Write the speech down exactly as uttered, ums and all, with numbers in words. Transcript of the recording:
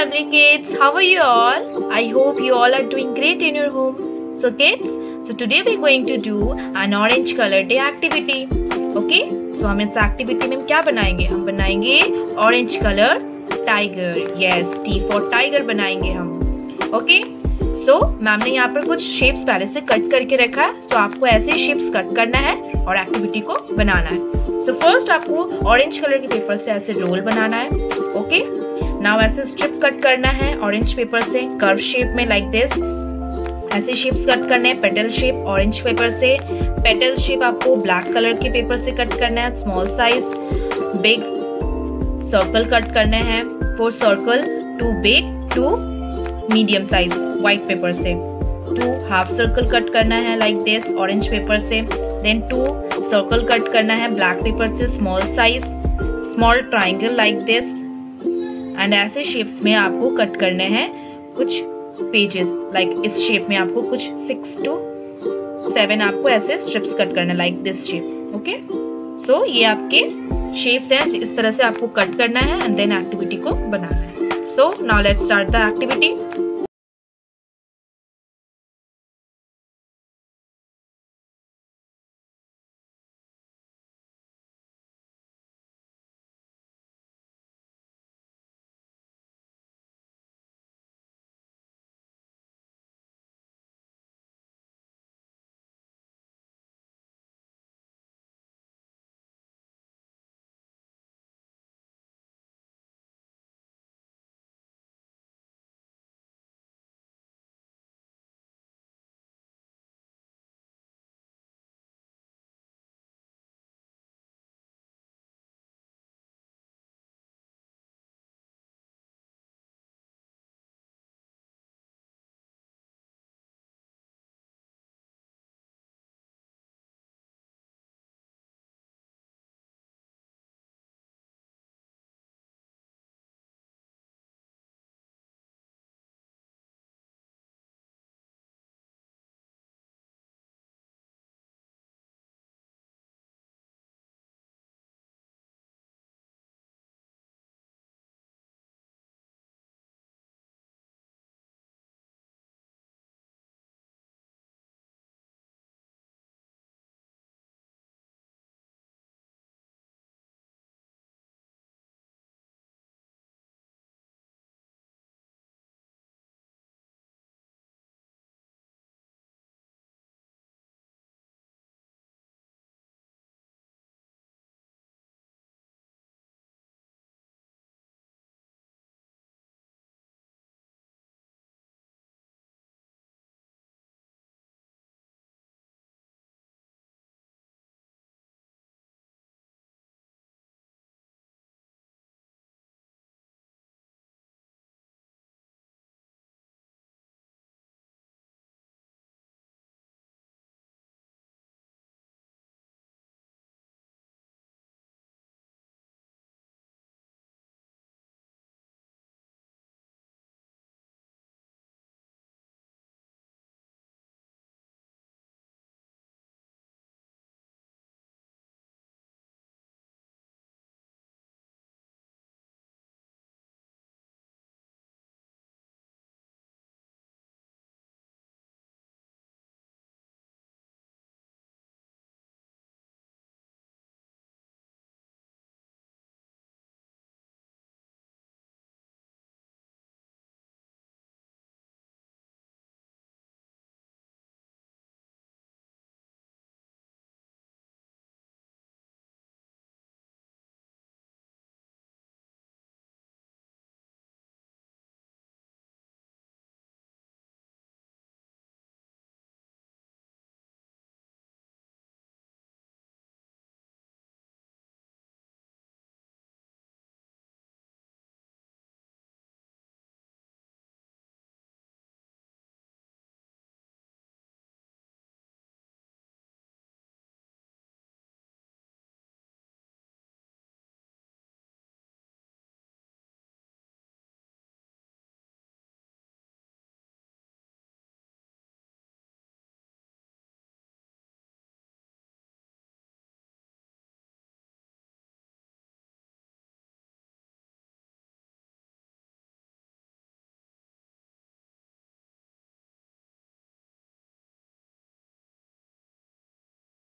lovely kids, how are you all? I hope you all are doing great in your home. So kids, so today we are going to do an orange color day activity. Okay? So हम इस activity में क्या बनाएंगे? हम बनाएंगे orange color tiger. Yes, T for tiger बनाएंगे हम. Okay? So ma'am ने यहाँ पर कुछ shapes पहले से कट करके रखा है. So आपको ऐसे shapes कट करना है और activity को बनाना है. So first आपको orange color के पेपर से ऐसे रोल बनाना है. Okay? Now ऐसे स्ट्रिप कट करना है ऑरेंज पेपर से कर्व शेप में लाइक दिस. ऐसे शेप्स कट करने हैं. पेटल शेप ऑरेंज पेपर से. पेटल शेप आपको ब्लैक कलर के पेपर से कट करना है. Small size. Big circle cut करने हैं. Four circle two big two medium size white paper से. टू हाफ सर्कल कट करना है लाइक दिस ऑरेंज पेपर से. देन टू सर्कल कट करना है ब्लैक पेपर से small size. Small triangle like this. And ऐसे शेप्स में आपको कट करने हैं कुछ पेजेस लाइक like इस शेप में आपको कुछ सिक्स टू सेवन आपको ऐसे स्ट्रिप्स कट करना है like this shape. Okay, so ये आपके शेप्स हैं. इस तरह से आपको कट करना है एंड देन एक्टिविटी को बनाना है. So now let's start the activity.